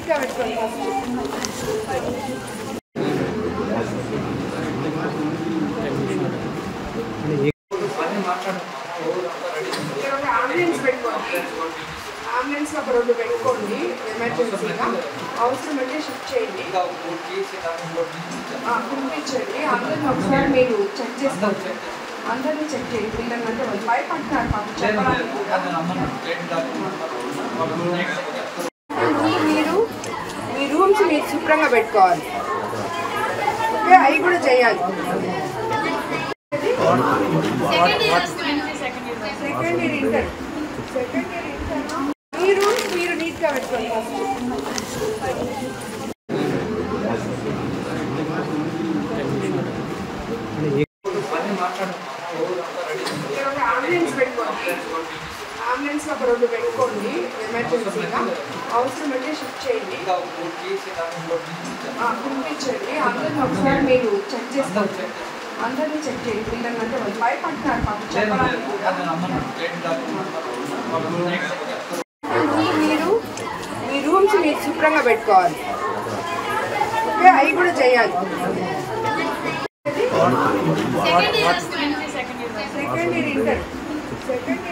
నీట్గా పెట్టుకోండి ఇక్కడ ఒక అంబులెన్స్ పెట్టుకోండి. అంబులెన్స్ ఒక 2 పెట్టుకోండి. ఎమర్జెన్సీగా అవసరం అంటే షిఫ్ట్ చేయండి, పంపించండి. అందరిని ఒకసారి మీరు చెక్ చేసుకోవచ్చు. అందరినీ చెక్ చేయండి. పిల్లలంటే వాళ్ళు భయపడతారు పాపం చెప్పడానికి కూడా. మీరు మీ రూమ్స్ మీరు శుభ్రంగా పెట్టుకోవాలి. ఓకే, అవి కూడా చేయాలి. సెకండ్ ఇయర్ ఇంటర్ మీరు నీట్గా పెట్టుకోండి. ఇక్కడ ఒక అంబులెన్స్ పెట్టుకోండి. అంబులెన్స్ ఒక 2 పెట్టుకోండి. ఎమర్జెన్సీగా అవసరం అంటే షిఫ్ట్ చేయండి, పంపించండి. అందరిని ఒకసారి మీరు చెక్ చేసుకోవచ్చు. అందరినీ చెక్ చేయండి. పిల్లలంటే వాళ్ళు భయపడతారు పాపం చెప్పడానికి కూడా. మీరు మీ రూమ్స్ మీరు శుభ్రంగా పెట్టుకోవాలి. ఓకే, అవి కూడా చేయాలి. Second year inter